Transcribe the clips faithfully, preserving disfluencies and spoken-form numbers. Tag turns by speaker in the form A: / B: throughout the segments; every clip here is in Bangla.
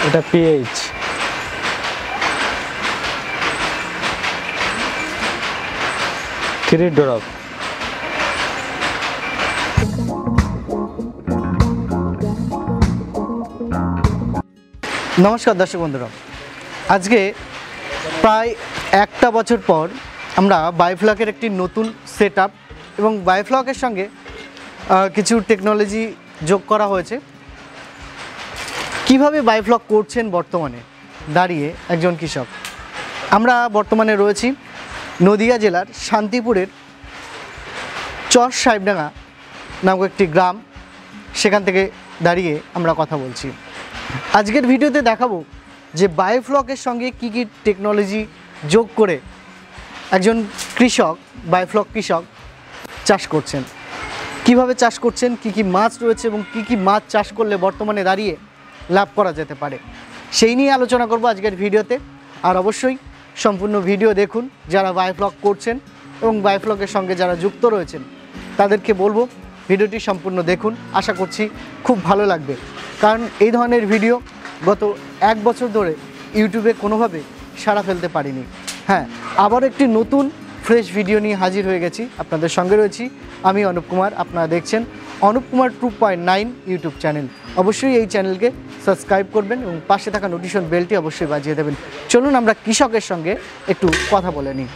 A: এটা পিএইচ। Three drop.
B: নমস্কার দর্শক বন্ধুরা, আজকে প্রায় একটা বছর পর আমরা বায়োফ্লকের একটি নতুন সেট আপ এবং বায়োফ্লকের সঙ্গে কিছু টেকনোলজি যোগ করা হয়েছে। কিভাবে বায়োফ্লক করছেন বর্তমানে দাঁড়িয়ে একজন কৃষক। আমরা বর্তমানে রয়েছি নদিয়া জেলার শান্তিপুরের চর সাহেবডাঙ্গা নামক একটি গ্রাম, সেখান থেকে দাঁড়িয়ে আমরা কথা বলছি। আজকের ভিডিওতে দেখাবো যে বায়োফ্লকের সঙ্গে কি কি টেকনোলজি যোগ করে একজন কৃষক, বায়োফ্লক কৃষক চাষ করছেন, কিভাবে চাষ করছেন, কি কি মাছ রয়েছে এবং কি কি মাছ চাষ করলে বর্তমানে দাঁড়িয়ে লাভ করা যেতে পারে, সেই নিয়ে আলোচনা করব আজকের ভিডিওতে। আর অবশ্যই সম্পূর্ণ ভিডিও দেখুন যারা বায়োফ্লক করছেন এবং বায়োফ্লকের সঙ্গে যারা যুক্ত রয়েছেন তাদেরকে বলবো ভিডিওটি সম্পূর্ণ দেখুন। আশা করছি খুব ভালো লাগবে, কারণ এই ধরনের ভিডিও গত এক বছর ধরে ইউটিউবে কোনোভাবে সাড়া ফেলতে পারিনি। হ্যাঁ, আবার একটি নতুন ফ্রেশ ভিডিও নিয়ে হাজির হয়ে গেছি, আপনাদের সঙ্গে রয়েছি আমি অনুপ কুমার। আপনারা দেখছেন Anup Kumar two point nine YouTube channel. অবশ্যই এই চ্যানেলকে সাবস্ক্রাইব করবেন এবং পাশে থাকা নোটিফিকেশন বেলটি অবশ্যই বাজিয়ে দেবেন। চলুন আমরা কৃষকের সঙ্গে একটু কথা বলে নিই।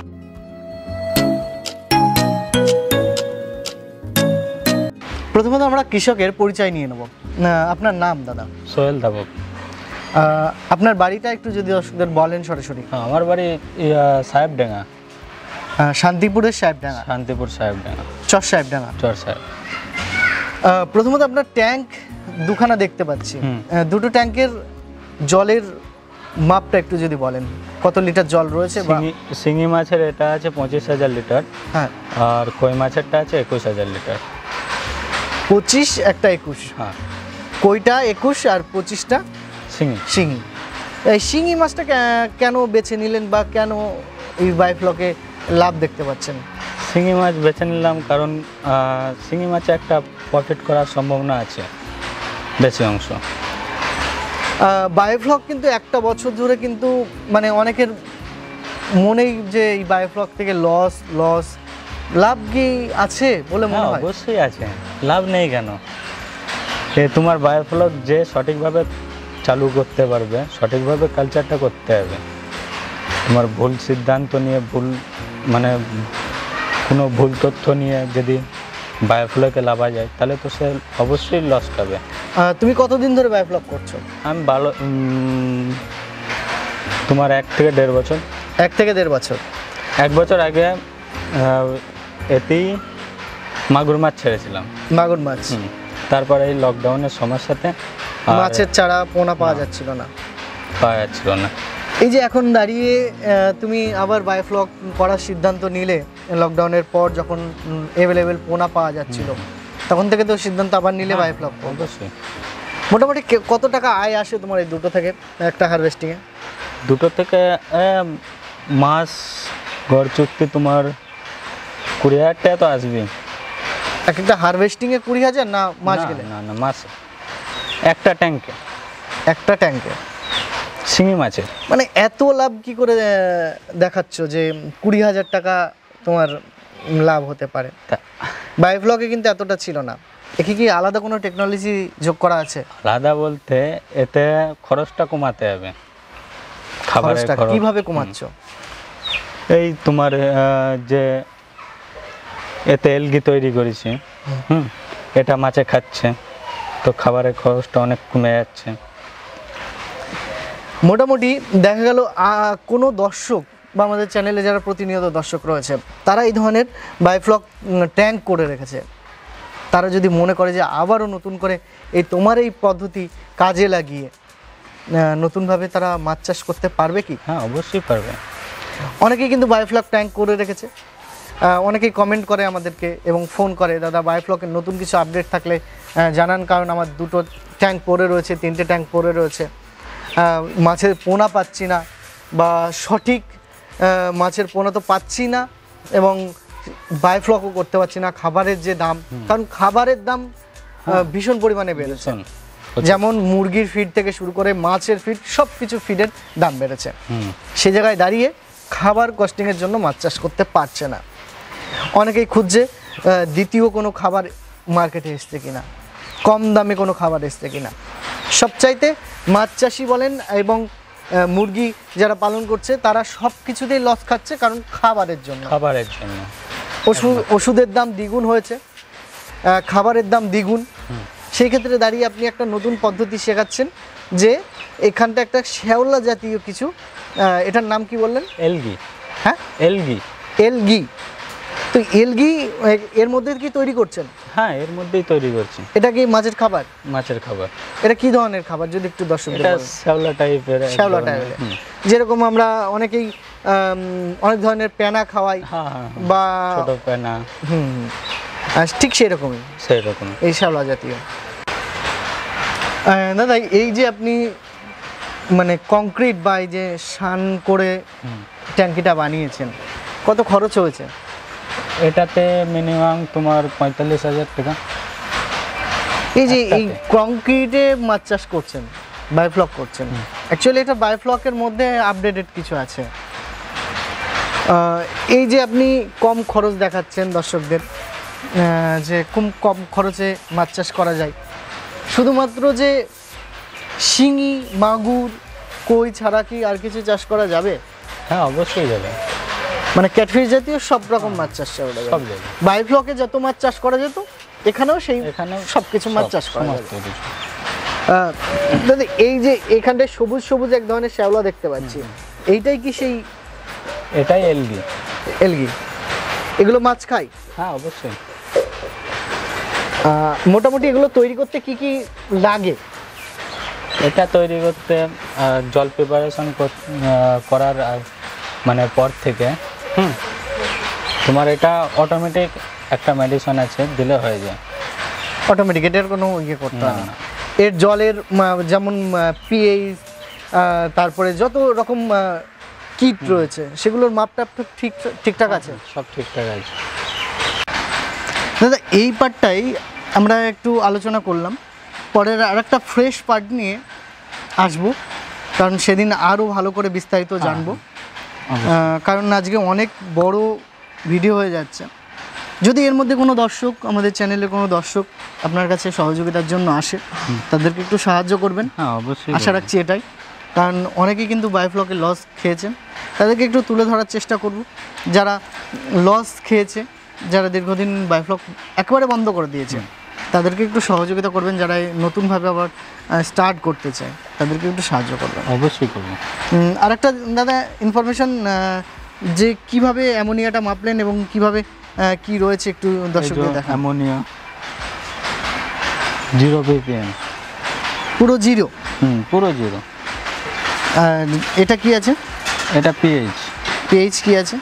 B: প্রথমত আমরা কৃষকের পরিচয় নিয়ে নেব। আপনার নাম দাদা?
A: সোহেল দাবক।
B: আপনার বাড়িটা একটু যদি দর্শকদের বলেন সরাসরি।
A: আমার বাড়ি সাহেবডাঙ্গা,
B: শান্তিপুরের সাহেবডাঙ্গা।
A: শান্তিপুর সাহেবডাঙ্গা,
B: চর সাহেবডাঙ্গা,
A: চর সাহেব।
B: প্রথমত আপনার ট্যাঙ্ক দুখানা দেখতে পাচ্ছি, দুটো ট্যাঙ্কের জলের মাপটা একটু যদি বলেন, কত লিটার জল রয়েছে?
A: শিঙি মাছের এটা আছে পঁচিশ হাজার লিটার,
B: হ্যাঁ,
A: আর কই মাছেরটা আছে একুশ হাজার লিটার।
B: পঁচিশ একটা একুশ,
A: হ্যাঁ,
B: কইটা একুশ আর পঁচিশটা
A: শিঙি।
B: শিঙি এই শিঙি মাছটা কেন বেছে নিলেন বা কেন এই বায়োফ্লকে লাভ দেখতে পাচ্ছেন?
A: শিঙি মাছ বেছে নিলাম কারণ শিঙি মাছে একটা প্রফিট করার সম্ভাবনা আছে বেশি অংশ।
B: বায়োফ্লক কিন্তু একটা বছর ধরে কিন্তু মানে অনেকের মনেই যে এই বায়োফ্লক থেকে লস লস লাভ কি আছে বলে মনে হয়?
A: অবশ্যই আছে, লাভ নেই কেন? এ তোমার বায়োফ্লক যে সঠিকভাবে চালু করতে পারবে, সঠিকভাবে কালচারটা করতে হবে। তোমার ভুল সিদ্ধান্ত নিয়ে, ভুল মানে কোনো ভুল তথ্য নিয়ে যদি বায়োফ্লকে লাভা যায় তাহলে তো সে অবশ্যই লস খাবে।
B: তুমি কতদিন ধরে বায়োফ্লক করছো?
A: আমি ভালো তোমার এক থেকে দেড় বছর।
B: এক থেকে দেড় বছর
A: এক বছর আগে এতেই মাগুর মাছ ছেড়েছিলাম।
B: মাগুর মাছ,
A: তারপরে এই লকডাউনের সমস্যাতে
B: মাছের চারা পোনা পাওয়া যাচ্ছিল না
A: পাওয়া যাচ্ছিল না
B: এই যে এখন দাঁড়িয়ে তুমি আবার বায়োফ্লক করার সিদ্ধান্ত নিলে, লকডাউনের পর যখন অ্যাভেলেবেল পোনা পাওয়া যাচ্ছিল তখন থেকে তো সিদ্ধান্ত আবার নিলে বায়োফ্লক।
A: অবশ্যই।
B: মোটামুটি কত টাকা আয় আসে তোমার এই দুটো থেকে, একটা হারভেস্টিংয়ে?
A: দুটো থেকে মাছ গড় চুক্তি তোমার কুড়ি হাজার টাকা তো আসবে।
B: এক একটা হারভেস্টিংয়ে কুড়ি হাজার না মাছ গেলে?
A: না না, মাছ একটা ট্যাঙ্কে।
B: একটা ট্যাঙ্কে
A: শিঙি মাছের
B: মানে এত লাভ কি করে দেখাচ্ছ যে কুড়ি হাজার টাকা তোমার লাভ হতে পারে? বায়োফ্লকে কিন্তু এতটা ছিল না। একে কি আলাদা কোনো টেকনোলজি যোগ করা আছে?
A: আলাদা বলতে এতে খরচটা কমাতে হবে।
B: খরচটা কিভাবে কমাচ্ছ?
A: এই তোমার যে এতে এলগি তৈরি করেছি, হুম, এটা মাছে খাচ্ছে, তো খাবারের খরচটা অনেক কমে যাচ্ছে।
B: মোটামুটি দেখা গেল কোনো দর্শক বা আমাদের চ্যানেলে যারা প্রতিনিয়ত দর্শক রয়েছে তারা এই ধরনের বায়োফ্লক ট্যাঙ্ক করে রেখেছে, তারা যদি মনে করে যে আবারও নতুন করে এই তোমার এই পদ্ধতি কাজে লাগিয়ে নতুনভাবে তারা মাছ চাষ করতে পারবে কি?
A: হ্যাঁ, অবশ্যই পারবে।
B: অনেকেই কিন্তু বায়োফ্লক ট্যাঙ্ক করে রেখেছে, অনেকেই কমেন্ট করে আমাদেরকে এবং ফোন করে, দাদা বায়োফ্লকের নতুন কিছু আপডেট থাকলে জানান, কারণ আমার দুটো ট্যাঙ্ক পড়ে রয়েছে, তিনটে ট্যাঙ্ক পড়ে রয়েছে, মাছের পোনা পাচ্ছি না বা সঠিক মাছের পোনা তো পাচ্ছি না এবং বায়োফ্লকও করতে পারছি না। খাবারের যে দাম, কারণ খাবারের দাম ভীষণ পরিমাণে বেড়েছে, যেমন মুরগির ফিড থেকে শুরু করে মাছের ফিড সব কিছু ফিডের দাম বেড়েছে। সে জায়গায় দাঁড়িয়ে খাবার কস্টিংয়ের জন্য মাছ চাষ করতে পারছে না। অনেকেই খুঁজছে দ্বিতীয় কোনো খাবার মার্কেটে এসছে কিনা, কম দামে কোনো খাবার এসছে কিনা। সবচাইতে মাছ চাষি বলেন এবং মুরগি যারা পালন করছে তারা সব কিছুতেই লস খাচ্ছে, কারণ খাবারের জন্য
A: খাবারের জন্য
B: ওষুধ ওষুধের দাম দ্বিগুণ হয়েছে, খাবারের দাম দ্বিগুণ। সেই ক্ষেত্রে দাঁড়িয়ে আপনি একটা নতুন পদ্ধতি শেখাচ্ছেন যে এখানটা একটা শ্যাওলা জাতীয় কিছু, এটার নাম কি বললেন?
A: এলগি।
B: হ্যাঁ,
A: এলগি।
B: এলগি। তো এলগি এর মধ্যে কি তৈরি করছেন?
A: হ্যাঁ, এর মধ্যেই তৈরি করছি।
B: এটা কি মাছের খাবার?
A: মাছের খাবার।
B: এটা কি ধরনের খাবার যদি একটু দর্শকদের
A: এটা
B: বলেন?
A: শ্যাওলা টাইপের।
B: শ্যাওলা টাইপের, যেরকম আমরা অনেকেই অনেক ধরনের পেনা খাওয়াই,
A: হ্যাঁ হ্যাঁ,
B: বা
A: ছোট পেনা,
B: হুম, ঠিক সেই রকমই
A: সেই রকম
B: এই শ্যাওলা জাতীয়। দাদা, এই যে আপনি মানে কংক্রিট বা এই যে শান করে ট্যাঙ্কিটা বানিয়েছেন, কত খরচ হয়েছে?
A: এটাতে মিনিমাম তোমার পঁয়তাল্লিশ হাজার টাকা।
B: এই যে এই কংক্রিটে মাছ চাষ করছেন, বায়োফ্লক করছেন, অ্যাকচুয়ালি এটা বায়োফ্লকের মধ্যে আপডেটেড কিছু আছে। এই যে আপনি কম খরচ দেখাচ্ছেন দর্শকদের, যে কম কম খরচে মাছ চাষ করা যায়, শুধুমাত্র যে শিঙি, মাগুর, কই ছাড়া কি আর কিছু চাষ করা যাবে?
A: হ্যাঁ, অবশ্যই যাবে।
B: মানে ক্যাটফিশ জাতীয় সব রকম মাছ চাষ করা যাবে।
A: সব যাবে।
B: বায়োফ্লকে যত মাছ চাষ করা যেত এখানেও সেই
A: এখানেও
B: সব কিছু মাছ চাষ করা যাবে।
A: সমস্ত কিছু।
B: দাদা, এই যে এখানটায় সবুজ সবুজ এক ধরনের শ্যাওলা দেখতে পাচ্ছি, এইটাই কি সেই?
A: এটাই এলগি।
B: এলগি। এগুলো মাছ খায়?
A: হ্যাঁ, অবশ্যই।
B: মোটামুটি এগুলো তৈরি করতে কি কি লাগে?
A: এটা তৈরি করতে জল প্রিপারেশন করার মানে পর থেকে হুম তোমার এটা অটোমেটিক একটা মেডিসিন আছে, দিলে হয়ে যায়
B: অটোমেটিক। এটার কোনো ইয়ে করতে হয় না। এর জলের যেমন পিএইচ, তারপরে যত রকম কিট রয়েছে সেগুলোর মাপটা ঠিক ঠিকঠাক আছে?
A: সব ঠিকঠাক আছে।
B: দাদা, এই পার্টটাই আমরা একটু আলোচনা করলাম, পরের আরেকটা ফ্রেশ পার্ট নিয়ে আসবো, কারণ সেদিন আরও ভালো করে বিস্তারিত জানবো। কারণ আজকে অনেক বড় ভিডিও হয়ে যাচ্ছে। যদি এর মধ্যে কোনো দর্শক, আমাদের চ্যানেলে কোনো দর্শক আপনার কাছে সহযোগিতার জন্য আসে, তাদেরকে একটু সাহায্য করবেন।
A: হ্যাঁ, অবশ্যই
B: আশা রাখছি এটাই, কারণ অনেকেই কিন্তু বায়োফ্লকে লস খেয়েছেন, তাদেরকে একটু তুলে ধরার চেষ্টা করব। যারা লস খেয়েছে, যারা দীর্ঘদিন বায়োফ্লক একেবারে বন্ধ করে দিয়েছে, তাদেরকে একটু সহযোগিতা করবেন। যারা নতুনভাবে আবার স্টার্ট করতে চায় তাদেরকে একটু সাহায্য করবেন।
A: অবশ্যই করব।
B: আর একটা দাদা ইনফরমেশন, যে কিভাবে অ্যামোনিয়াটা মাপলেন এবং কিভাবে কি রয়েছে একটু দর্শকদের দেখান।
A: অ্যামোনিয়া জিরো পিপিএম,
B: পুরো জিরো?
A: হুম, পুরো জিরো।
B: আর এটা কি আছে?
A: এটা পিএইচ।
B: পিএইচ কি আছে?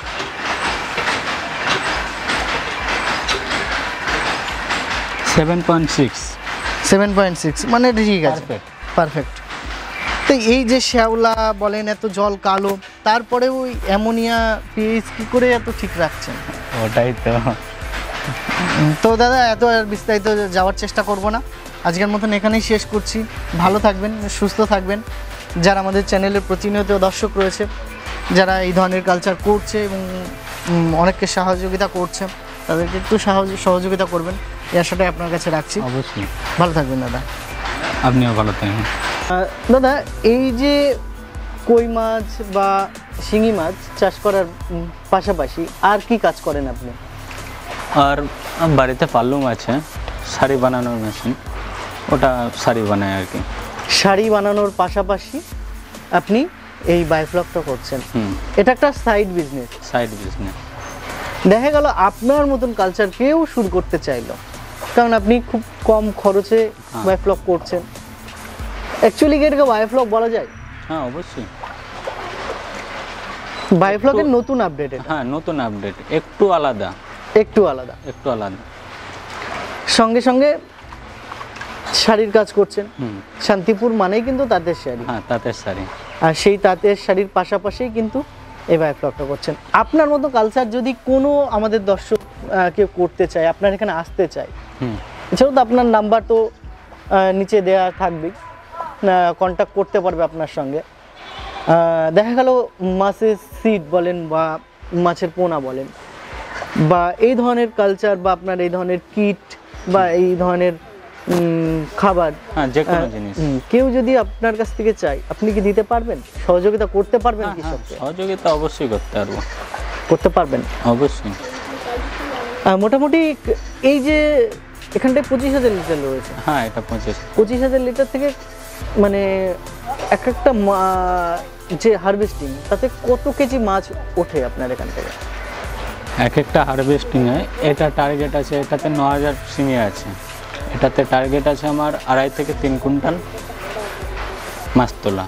A: Seven point six.
B: Seven point six, মানে ঠিক আছে, পারফেক্ট। তো এই যে শ্যাওলা বলেন, এত জল কালো, তারপরে ওই অ্যামোনিয়া পিএইচ কি করে এত ঠিক রাখছেন?
A: ওটাই তো।
B: তো দাদা, এত আর বিস্তারিত যাওয়ার চেষ্টা করব না, আজকের মতন এখানেই শেষ করছি। ভালো থাকবেন, সুস্থ থাকবেন। যারা আমাদের চ্যানেলের প্রতিনিয়ত দর্শক রয়েছে, যারা এই ধরনের কালচার করছে এবং অনেককে সহযোগিতা করছে, তাদেরকে একটু সহযোগিতা করবেন, এই আশাটাই আপনার কাছে রাখছি।
A: অবশ্যই।
B: ভালো থাকবেন দাদা।
A: আপনিও ভালো থাকবেন।
B: দাদা, এই যে কই মাছ বা শিঙি মাছ চাষ করার পাশাপাশি আর কি কাজ করেন আপনি?
A: আর বাড়িতে পাল্লুম আছে, শাড়ি বানানোর মেশিন, ওটা শাড়ি বানায় আর কি।
B: শাড়ি বানানোর পাশাপাশি আপনি এই বায়োফ্লকটা করছেন, এটা একটা সাইড বিজনেস।
A: Side business.
B: দেখা গেল আপনার মতন কালচার কেউ শুরু করতে চাইলো, কারণ আপনি খুব কম খরচে বায়োফ্লক করছেন। অ্যাকচুয়ালি কি এটাকে বায়োফ্লক বলা যায়?
A: হ্যাঁ, অবশ্যই।
B: বায়োফ্লকের নতুন আপডেট?
A: হ্যাঁ, নতুন আপডেট, একটু আলাদা।
B: একটু আলাদা
A: একটু আলাদা
B: সঙ্গে সঙ্গে শাড়ির কাজ করছেন। শান্তিপুর মানেই কিন্তু তাঁতের শাড়ি।
A: হ্যাঁ, তাঁতের শাড়ি।
B: আর সেই তাঁতের শাড়ির পাশাপাশি কিন্তু এই বায়োফ্লকটা করছেন। আপনার মতো কালচার যদি কোনো আমাদের দর্শক কেউ করতে চায়, আপনার এখানে আসতে চায়, এছাড়াও তো আপনার নাম্বার তো নিচে দেওয়া থাকবেই, কন্ট্যাক্ট করতে পারবে আপনার সঙ্গে। আহ, দেখা গেল মাছের সিড বলেন বা মাছের পোনা বলেন বা এই ধরনের কালচার বা আপনার এই ধরনের কিট বা এই ধরনের উম, খাবার
A: হ্যাঁ যে কোনো
B: আহ,
A: জিনিস
B: হুম, কেউ যদি আপনার কাছ থেকে চায় আপনি কি দিতে পারবেন, সহযোগিতা করতে পারবেন
A: হ্যাঁ, হ্যাঁ,
B: কৃষককে?
A: সহযোগিতা অবশ্যই করতে পারবো,
B: করতে পারবেন
A: অবশ্যই।
B: আহ, মোটামুটি এই যে এখানটায় পঁচিশ হাজার লিটার রয়েছে,
A: হ্যাঁ এটা পঁচিশ
B: পঁচিশ হাজার লিটার থেকে মানে এক একটা মা- যে হারভেস্টিং তাতে কত কেজি মাছ ওঠে আপনার এখান থেকে?
A: এক একটা হারভেস্টিংয়ে এটা টার্গেট আছে, এটাতে ন হাজার সিমি আছে, এটাতে টার্গেট আছে আমার আড়াই থেকে তিন কুইন্টাল মাছ তোলা।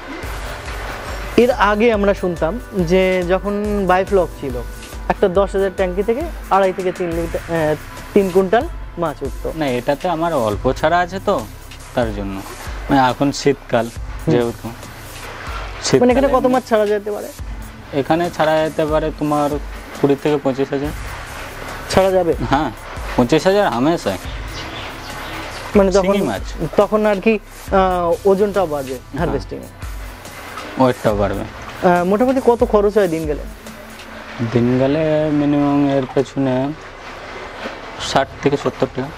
B: এর আগে আমরা শুনতাম যে যখন বাইফ্লক ছিল একটা দশ হাজার ট্যাঙ্কি থেকে আড়াই থেকে তিন লিটার আহ, তিন কুইন্টাল মাছ উঠতো।
A: না এটাতে আমার অল্প ছাড়া আছে তো তার জন্য, মানে এখন শীতকাল যেহেতু
B: মানে এখানে
A: শীতকালে
B: কত মাছ ছাড়া যেতে পারে?
A: এখানে ছাড়া যেতে পারে তোমার কুড়ি থেকে পঁচিশ হাজার
B: ছাড়া যাবে,
A: হ্যাঁ পঁচিশ হাজার হামেশায়।
B: মানে তখন
A: শিঙি মাছ।
B: তখন আর কি আহ, ওজনটাও বাড়বে হারভেস্টিং এ।
A: ওয়েটটাও বাড়বে।
B: আহ, মোটামুটি কত খরচ হয় দিন গেলে?
A: দিন গেলে মিনিমাম এর পেছনে ষাট থেকে সত্তর টাকা।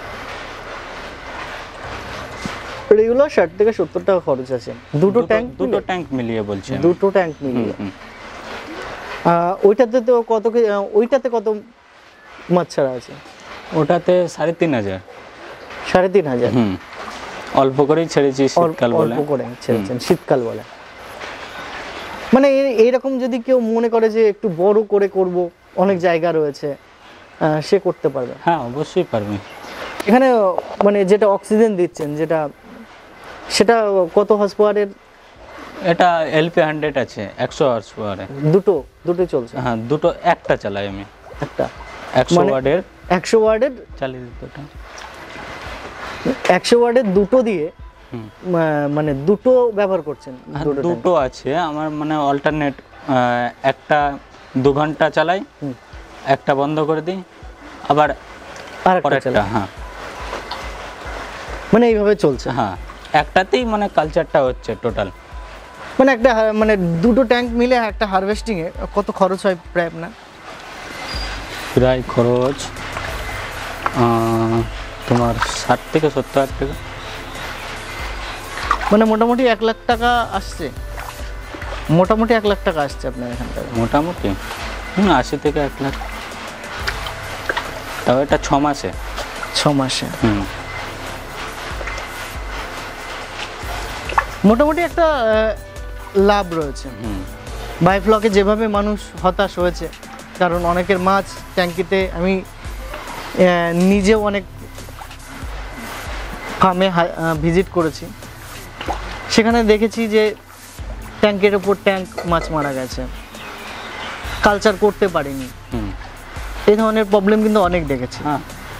B: রেগুলার ষাট থেকে সত্তর টাকা খরচ আছে দুটো ট্যাঙ্ক,
A: দুটো ট্যাঙ্ক মিলিয়ে বলছি আমি।
B: দুটো ট্যাঙ্ক মিলিয়ে।
A: হুম, হুম।
B: আহ, ওইটাতে তো কত কে- আহ, ওইটাতে কত মাছ ছাড়া আছে?
A: ওটাতে সাড়ে তিন হাজার।
B: সাড়ে তিন হাজার
A: হুম অল্প করেই ছেড়েছি
B: অল্প
A: শীতকাল বলে।
B: অল্প করে ছেড়েছেন শীতকাল বলে। মানে এ- এইরকম যদি কেউ মনে করে যে একটু বড় করে করব, অনেক জায়গা রয়েছে, আহ, সে করতে পারবে।
A: হ্যাঁ অবশ্যই পারবে।
B: এখানে মানে যেটা অক্সিজেন দিচ্ছেন যেটা, সেটা কত হর্স পাওয়ারের?
A: এটা এলপি হান্ড্রেড আছে একশো হর্স পাওয়ারে।
B: দুটো দুটো চলছে?
A: হ্যাঁ দুটো, একটা চালাই আমি
B: একটা
A: একশো
B: মানে-
A: ওয়াটের
B: একশো ওয়ার্ডের
A: চালিয়ে দুটোটা।
B: একশো ওয়ার্ডের দুটো দিয়ে
A: হুম।
B: আহ, মানে দুটো ব্যবহার করছেন?
A: আর
B: দুটো
A: দুটো আছে আমার, মানে অল্টারনেট, একটা দু ঘন্টা চালাই,
B: হুম।
A: একটা বন্ধ করে দিই, আবার
B: আর একটা
A: পরেরটা। হ্যাঁ
B: মানে এইভাবে চলছে?
A: হ্যাঁ একটাতেই মানে কালচারটা হচ্ছে টোটাল।
B: মানে একটা হা- মানে দুটো ট্যাঙ্ক মিলে একটা হারভেস্টিং এ কত খরচ হয় প্রায় আপনার?
A: প্রায় খরচ আহ, তোমার ষাট থেকে সত্তর হাজার টাকা।
B: মানে মোটামুটি এক লাখ টাকা আসছে, মোটামুটি এক লাখ টাকা আসছে আপনার এখান থেকে?
A: মোটামুটি হুম আশি থেকে এক লাখ। তাও এটা ছ মাসে।
B: ছ মাসে
A: হুম
B: মোটামুটি একটা আহ, লাভ রয়েছে।
A: হুম
B: বাইফ্লকে যেভাবে মানুষ হতাশ হয়েছে, কারণ অনেকের মাছ ট্যাঙ্কিতে, আমি আহ, নিজেও অনেক ফার্মে ভিজিট করেছি, সেখানে দেখেছি যে ট্যাঙ্কের ওপর ট্যাঙ্ক মাছ মারা গেছে, কালচার করতে পারিনি,
A: হুম
B: এই ধরনের প্রবলেম কিন্তু অনেক দেখেছি।
A: হ্যাঁ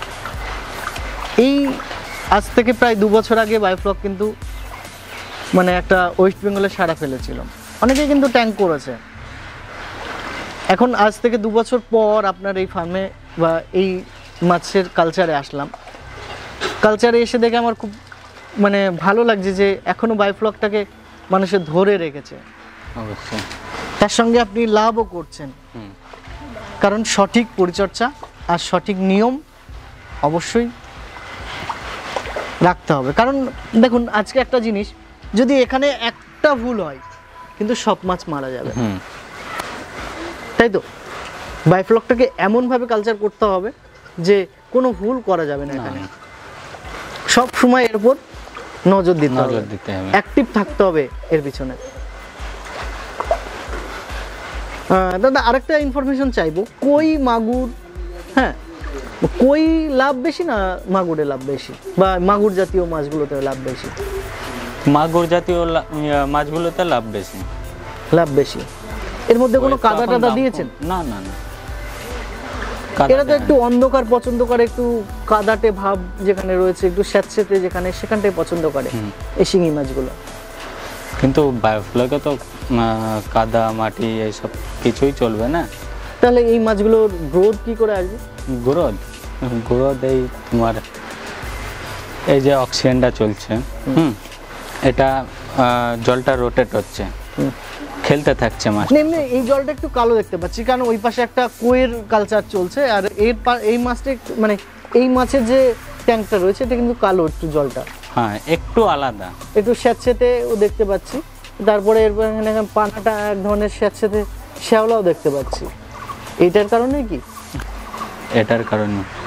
B: এই আজ থেকে প্রায় দু বছর আগে বাইফ্লক কিন্তু মানে একটা ওয়েস্ট বেঙ্গলে সাড়া ফেলেছিল, অনেকেই কিন্তু ট্যাঙ্ক করেছে। এখন আজ থেকে দু বছর পর আপনার এই ফার্মে বা এই মাছের কালচারে আসলাম, কালচারে এসে দেখে আমার খুব মানে ভালো লাগছে যে এখনো বাইফ্লকটাকে মানুষের ধরে রেখেছে,
A: অবশ্যই।
B: তার সঙ্গে আপনি লাভও করছেন,
A: হুম
B: কারণ সঠিক পরিচর্যা আর সঠিক নিয়ম অবশ্যই রাখতে হবে। কারণ দেখুন আজকে একটা জিনিস, যদি এখানে একটা ভুল হয় কিন্তু সব মাছ মারা যাবে,
A: হুম
B: তাই তো? বাইফ্লকটাকে এমনভাবে কালচার করতে হবে যে কোনো ভুল করা যাবে না, এখানে
A: না,
B: সব সময় এর উপর নজর দিতে হবে,
A: নজর দিতে হবে।
B: অ্যাক্টিভ থাকতে হবে এর পিছনে। আহ, দাদা আরেকটা ইনফরমেশন চাইবো, কই মাগুর, হ্যাঁ কই লাভ বেশি না মাগুরে লাভ বেশি, বা মাগুর জাতীয় মাছগুলোতে লাভ বেশি?
A: মাগুর জাতীয় লা- ইয়া, মাছগুলোতে লাভ বেশি।
B: লাভ বেশি। এর মধ্যে কোনো
A: ওই তো
B: কাদা
A: এখন
B: টাদা
A: দাম
B: দিয়েছেন?
A: কম। না না না কাদা
B: এরা তো
A: দেয়
B: একটু
A: না।
B: অন্ধকার পছন্দ করে, একটু কাদাটে ভাব যেখানে রয়েছে, একটু স্যাঁতস্যাঁতে যেখানে, সেখানটাই পছন্দ করে
A: হুম।
B: এই শিঙি মাছগুলো।
A: কিন্তু বায়োফ্লকে তো আহ, কাদা মাটি এইসব কিছুই চলবে না।
B: তাহলে এই মাছগুলোর গ্রোথ কি করে আসবে?
A: গ্রোথ গ্রোথ এই তোমার এই যে অক্সিজেনটা চলছে, হুম, এটা আহ, জলটা রোটেট হচ্ছে, খেলতে থাকছে মাছ।
B: এমনি এই জলটা একটু কালো দেখতে পাচ্ছি, কারণ ওই পাশে একটা কোয়ের কালচার চলছে, আর এর পা- এই মাছটা একটু- মানে এই মাছের যে ট্যাঙ্কটা রয়েছে এটা কিন্তু কালো একটু জলটা,
A: হ্যাঁ একটু আলাদা।
B: একটু স্যাঁতসেঁতে ও দেখতে পাচ্ছি। তারপরে এরপর এখানে পানাটা এক ধরনের স্যাঁতসেঁতে শ্যাওলাও দেখতে পাচ্ছি। এইটার কারণে কি?
A: এটার কারণে